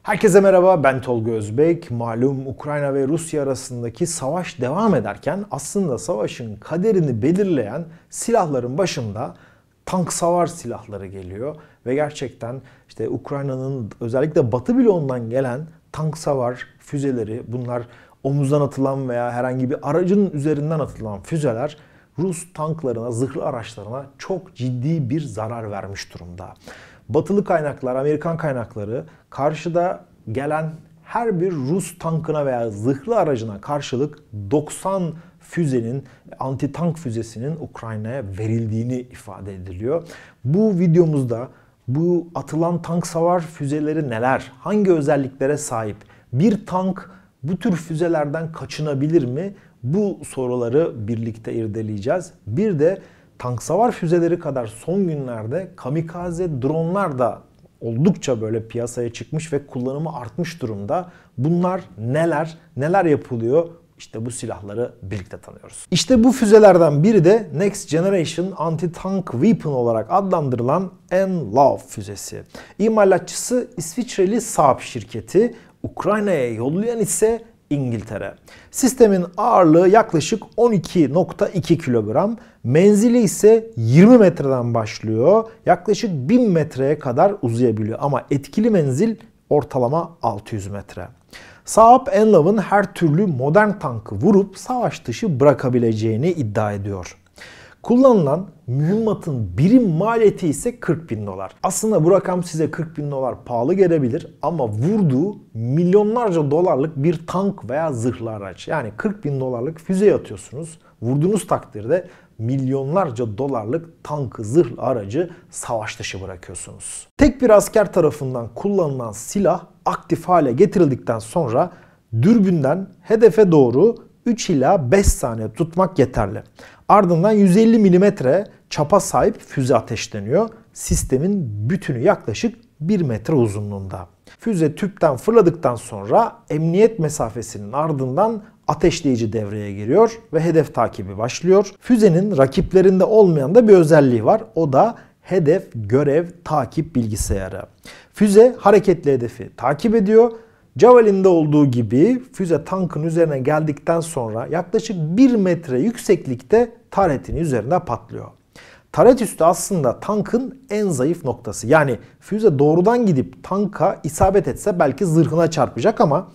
Herkese merhaba, ben Tolga Özbek. Malum Ukrayna ve Rusya arasındaki savaş devam ederken aslında savaşın kaderini belirleyen silahların başında tank savar silahları geliyor. Ve gerçekten işte Ukrayna'nın özellikle Batı bloğundan gelen tank savar füzeleri, bunlar omuzdan atılan veya herhangi bir aracın üzerinden atılan füzeler Rus tanklarına, zırhlı araçlarına çok ciddi bir zarar vermiş durumda. Batılı kaynaklar, Amerikan kaynakları karşıda gelen her bir Rus tankına veya zırhlı aracına karşılık 90 füzenin, anti-tank füzesinin Ukrayna'ya verildiğini ifade ediliyor. Bu videomuzda bu atılan tank savar füzeleri neler, hangi özelliklere sahip, bir tank bu tür füzelerden kaçınabilir mi? Bu soruları birlikte irdeleyeceğiz. Bir de tank savar füzeleri kadar son günlerde kamikaze dronlar da oldukça böyle piyasaya çıkmış ve kullanımı artmış durumda. Bunlar neler yapılıyor? İşte bu silahları birlikte tanıyoruz. İşte bu füzelerden biri de Next Generation Anti-Tank Weapon olarak adlandırılan NLAW füzesi. İmalatçısı İsviçreli Saab şirketi, Ukrayna'ya yollayan ise İngiltere. Sistemin ağırlığı yaklaşık 12,2 kilogram, menzili ise 20 metreden başlıyor, yaklaşık 1000 metreye kadar uzayabiliyor ama etkili menzil ortalama 600 metre. Saab NLAW'ın her türlü modern tankı vurup savaş dışı bırakabileceğini iddia ediyor. Kullanılan mühimmatın birim maliyeti ise $40.000. Aslında bu rakam size $40.000 pahalı gelebilir ama vurduğu milyonlarca dolarlık bir tank veya zırhlı araç. Yani $40.000'lık füzeyi atıyorsunuz. Vurduğunuz takdirde milyonlarca dolarlık tankı, zırhlı aracı savaş dışı bırakıyorsunuz. Tek bir asker tarafından kullanılan silah aktif hale getirildikten sonra dürbünden hedefe doğru 3 ila 5 saniye tutmak yeterli. Ardından 150 mm çapa sahip füze ateşleniyor. Sistemin bütünü yaklaşık 1 metre uzunluğunda. Füze tüpten fırladıktan sonra emniyet mesafesinin ardından ateşleyici devreye giriyor ve hedef takibi başlıyor. Füzenin rakiplerinde olmayan da bir özelliği var. O da hedef görev takip bilgisayarı. Füze hareketli hedefi takip ediyor. Javelin'de olduğu gibi füze tankın üzerine geldikten sonra yaklaşık 1 metre yükseklikte taretin üzerinde patlıyor. Taret üstü aslında tankın en zayıf noktası. Yani füze doğrudan gidip tanka isabet etse belki zırhına çarpacak ama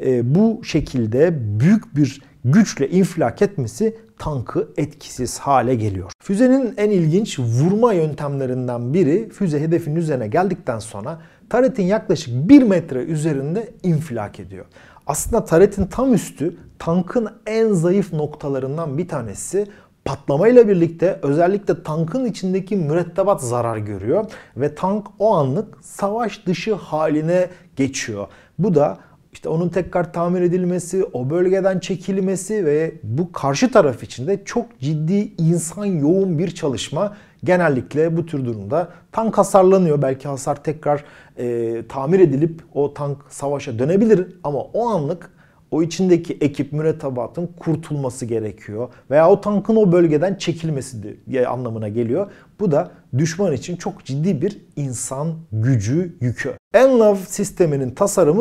bu şekilde büyük bir güçle infilak etmesi tankı etkisiz hale geliyor. Füzenin en ilginç vurma yöntemlerinden biri, füze hedefin üzerine geldikten sonra taretin yaklaşık 1 metre üzerinde infilak ediyor. Aslında taretin tam üstü tankın en zayıf noktalarından bir tanesi. Patlamayla birlikte özellikle tankın içindeki mürettebat zarar görüyor ve tank o anlık savaş dışı haline geçiyor. Bu da İşte onun tekrar tamir edilmesi, o bölgeden çekilmesi ve bu karşı taraf için de çok ciddi insan yoğun bir çalışma. Genellikle bu tür durumda tank hasarlanıyor. Belki hasar tekrar tamir edilip o tank savaşa dönebilir ama o anlık o içindeki ekip mürettebatın kurtulması gerekiyor. Veya o tankın o bölgeden çekilmesi anlamına geliyor. Bu da düşman için çok ciddi bir insan gücü yükü. NLAW sisteminin tasarımı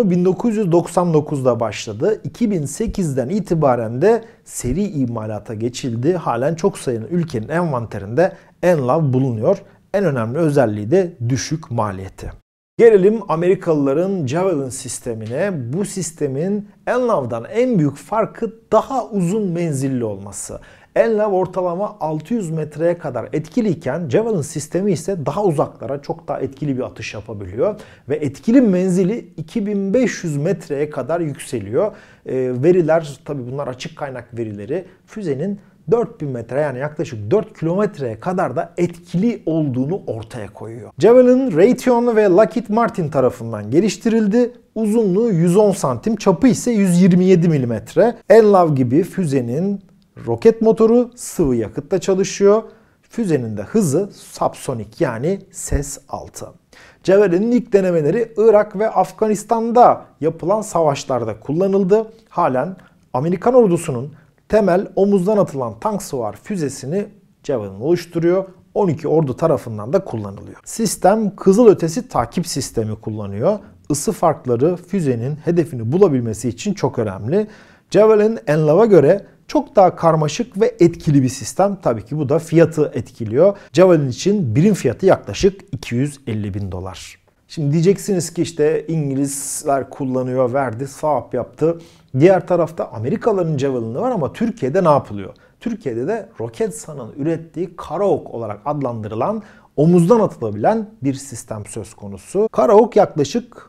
1999'da başladı. 2008'den itibaren de seri imalata geçildi. Halen çok sayılı ülkenin envanterinde NLAW bulunuyor. En önemli özelliği de düşük maliyeti. Gelelim Amerikalıların Javelin sistemine. Bu sistemin NLAW'dan en büyük farkı daha uzun menzilli olması. NLAW ortalama 600 metreye kadar etkiliyken Javelin sistemi ise daha uzaklara çok daha etkili bir atış yapabiliyor. Ve etkili menzili 2500 metreye kadar yükseliyor. Veriler, tabii bunlar açık kaynak verileri, füzenin 4000 metre yani yaklaşık 4 kilometreye kadar da etkili olduğunu ortaya koyuyor. Javelin, Raytheon ve Lockheed Martin tarafından geliştirildi. Uzunluğu 110 santim, çapı ise 127 mm. NLAW gibi füzenin roket motoru sıvı yakıtla çalışıyor. Füzenin de hızı subsonik yani ses altı. Javelin'in ilk denemeleri Irak ve Afganistan'da yapılan savaşlarda kullanıldı. Halen Amerikan ordusunun temel omuzdan atılan tank savar füzesini Javelin oluşturuyor. 12 ordu tarafından da kullanılıyor. Sistem kızılötesi takip sistemi kullanıyor. ısı farkları füzenin hedefini bulabilmesi için çok önemli. Javelin NLAW'a göre çok daha karmaşık ve etkili bir sistem. Tabii ki bu da fiyatı etkiliyor. Javelin için birim fiyatı yaklaşık 250 bin dolar. Şimdi diyeceksiniz ki işte İngilizler kullanıyor, verdi, sahap yaptı. Diğer tarafta Amerikalıların Javelin'i var ama Türkiye'de ne yapılıyor? Türkiye'de de Roketsan'ın ürettiği Karaok olarak adlandırılan omuzdan atılabilen bir sistem söz konusu. Karaok yaklaşık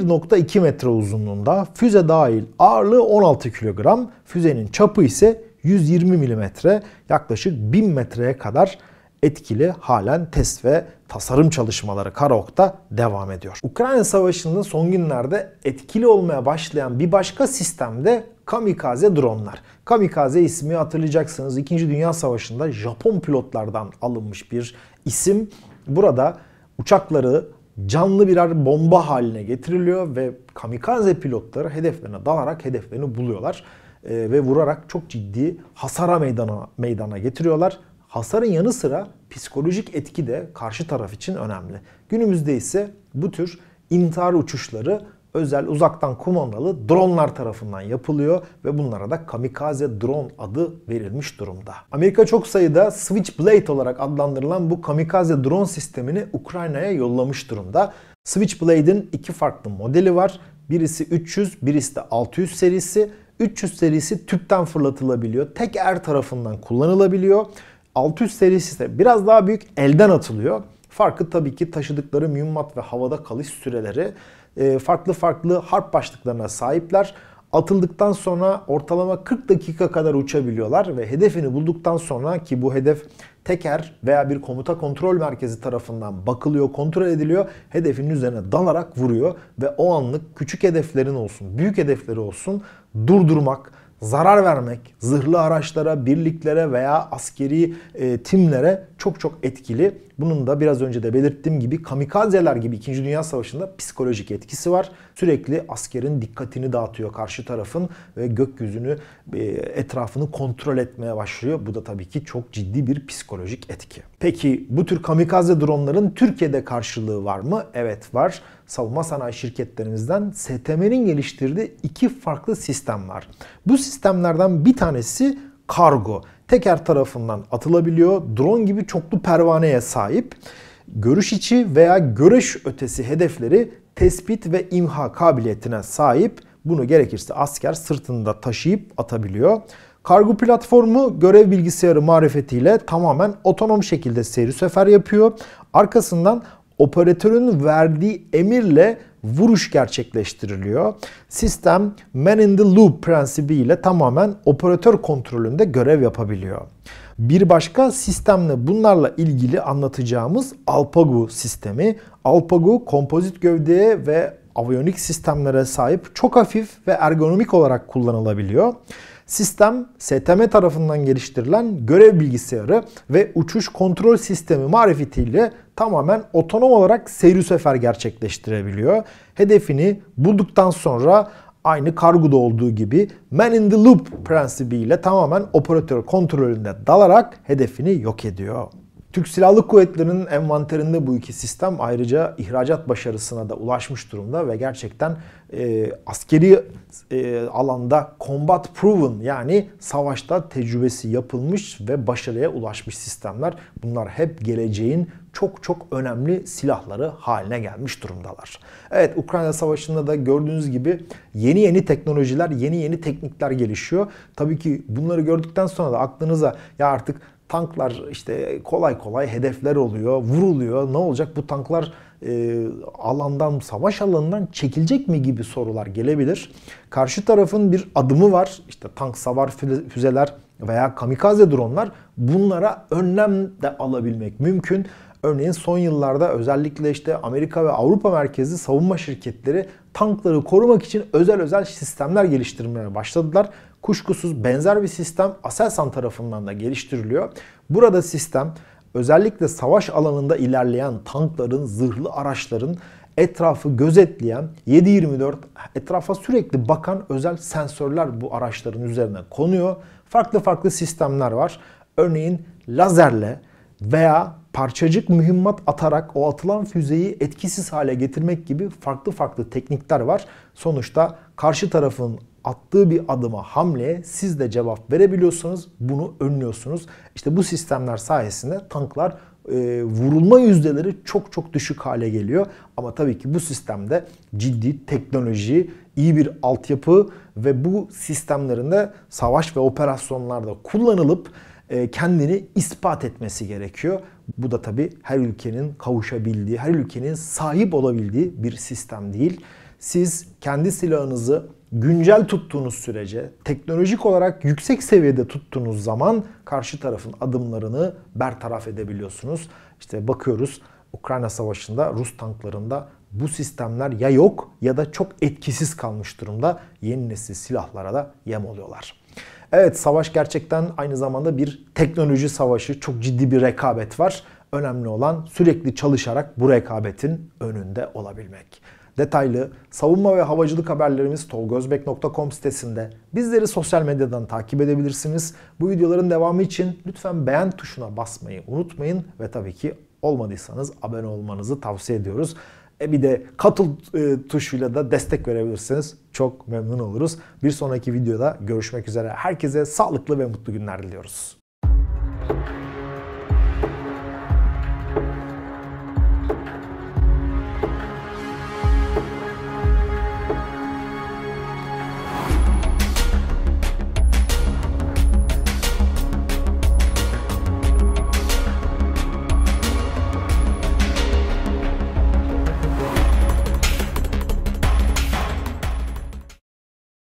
1.2 metre uzunluğunda, füze dahil ağırlığı 16 kilogram, füzenin çapı ise 120 milimetre, yaklaşık 1000 metreye kadar etkili. Halen test ve tasarım çalışmaları Karaok'ta devam ediyor. Ukrayna Savaşı'nda son günlerde etkili olmaya başlayan bir başka sistem de kamikaze dronlar. Kamikaze ismi hatırlayacaksınız. 2. Dünya Savaşı'nda Japon pilotlardan alınmış bir isim. Burada uçakları canlı birer bomba haline getiriliyor ve kamikaze pilotları hedeflerine dalarak hedeflerini buluyorlar. Ve vurarak çok ciddi hasara meydana getiriyorlar. Hasarın yanı sıra psikolojik etki de karşı taraf için önemli. Günümüzde ise bu tür intihar uçuşları özel uzaktan kumandalı dronlar tarafından yapılıyor ve bunlara da kamikaze drone adı verilmiş durumda. Amerika çok sayıda Switchblade olarak adlandırılan bu kamikaze drone sistemini Ukrayna'ya yollamış durumda. Switchblade'in iki farklı modeli var. Birisi 300, birisi de 600 serisi. 300 serisi tüpten fırlatılabiliyor. Tek tarafından kullanılabiliyor. 600 serisi ise biraz daha büyük, elden atılıyor. Farkı tabii ki taşıdıkları mühimmat ve havada kalış süreleri. Farklı farklı harp başlıklarına sahipler. Atıldıktan sonra ortalama 40 dakika kadar uçabiliyorlar ve hedefini bulduktan sonra, ki bu hedef teker veya bir komuta kontrol merkezi tarafından bakılıyor, kontrol ediliyor. Hedefin üzerine dalarak vuruyor ve o anlık küçük hedeflerin olsun, büyük hedefleri olsun durdurmak, zarar vermek, zırhlı araçlara, birliklere veya askeri timlere çok çok etkili. Bunun da biraz önce de belirttiğim gibi kamikazeler gibi 2. Dünya Savaşı'nda psikolojik etkisi var. Sürekli askerin dikkatini dağıtıyor karşı tarafın ve gökyüzünü, etrafını kontrol etmeye başlıyor. Bu da tabii ki çok ciddi bir psikolojik etki. Peki bu tür kamikaze dronların Türkiye'de karşılığı var mı? Evet, var. Savunma sanayi şirketlerimizden STM'nin geliştirdiği iki farklı sistem var. Bu sistemlerden bir tanesi kargo. Teker tarafından atılabiliyor. Drone gibi çoklu pervaneye sahip. Görüş içi veya görüş ötesi hedefleri tespit ve imha kabiliyetine sahip. Bunu gerekirse asker sırtında taşıyıp atabiliyor. Kargo platformu görev bilgisayarı marifetiyle tamamen otonom şekilde seyir sefer yapıyor. Arkasından operatörün verdiği emirle vuruş gerçekleştiriliyor. Sistem man in the loop prensibiyle tamamen operatör kontrolünde görev yapabiliyor. Bir başka sistemle bunlarla ilgili anlatacağımız Alpago sistemi. Alpago kompozit gövdeye ve aviyonik sistemlere sahip, çok hafif ve ergonomik olarak kullanılabiliyor. Sistem STM tarafından geliştirilen görev bilgisayarı ve uçuş kontrol sistemi marifetiyle tamamen otonom olarak seyir sefer gerçekleştirebiliyor. Hedefini bulduktan sonra aynı kargoda olduğu gibi man in the loop prensibiyle tamamen operatör kontrolünde dalarak hedefini yok ediyor. Türk Silahlı Kuvvetleri'nin envanterinde bu iki sistem ayrıca ihracat başarısına da ulaşmış durumda ve gerçekten askeri alanda combat proven, yani savaşta tecrübesi yapılmış ve başarıya ulaşmış sistemler. Bunlar hep geleceğin çok çok önemli silahları haline gelmiş durumdalar. Evet, Ukrayna Savaşı'nda da gördüğünüz gibi yeni teknolojiler, yeni teknikler gelişiyor. Tabii ki bunları gördükten sonra da aklınıza ya artık tanklar işte kolay kolay hedefler oluyor, vuruluyor. Ne olacak, bu tanklar alandan, savaş alanından çekilecek mi gibi sorular gelebilir. Karşı tarafın bir adımı var. İşte tank, savar füzeler veya kamikaze dronlar, bunlara önlem de alabilmek mümkün. Örneğin son yıllarda özellikle işte Amerika ve Avrupa merkezli savunma şirketleri tankları korumak için özel sistemler geliştirmeye başladılar. Kuşkusuz benzer bir sistem Aselsan tarafından da geliştiriliyor. Burada sistem özellikle savaş alanında ilerleyen tankların, zırhlı araçların etrafı gözetleyen, 7/24 etrafa sürekli bakan özel sensörler bu araçların üzerine konuyor. Farklı sistemler var. Örneğin lazerle veya parçacık mühimmat atarak o atılan füzeyi etkisiz hale getirmek gibi farklı farklı teknikler var. Sonuçta karşı tarafın attığı bir adıma, hamleye siz de cevap verebiliyorsanız bunu önlüyorsunuz. İşte bu sistemler sayesinde tanklar vurulma yüzdeleri çok çok düşük hale geliyor. Ama tabii ki bu sistemde ciddi teknoloji, iyi bir altyapı ve bu sistemlerin de savaş ve operasyonlarda kullanılıp kendini ispat etmesi gerekiyor. Bu da tabii her ülkenin kavuşabildiği, her ülkenin sahip olabildiği bir sistem değil. Siz kendi silahınızı güncel tuttuğunuz sürece, teknolojik olarak yüksek seviyede tuttuğunuz zaman karşı tarafın adımlarını bertaraf edebiliyorsunuz. İşte bakıyoruz Ukrayna Savaşı'nda Rus tanklarında bu sistemler ya yok ya da çok etkisiz kalmış durumda. Yeni nesil silahlara da yem oluyorlar. Evet, savaş gerçekten aynı zamanda bir teknoloji savaşı. Çok ciddi bir rekabet var. Önemli olan sürekli çalışarak bu rekabetin önünde olabilmek. Detaylı savunma ve havacılık haberlerimiz tolgozbek.com sitesinde. Bizleri sosyal medyadan takip edebilirsiniz. Bu videoların devamı için lütfen beğen tuşuna basmayı unutmayın. Ve tabii ki olmadıysanız abone olmanızı tavsiye ediyoruz. Bir de katıl tuşuyla da destek verebilirsiniz. Çok memnun oluruz. Bir sonraki videoda görüşmek üzere. Herkese sağlıklı ve mutlu günler diliyoruz.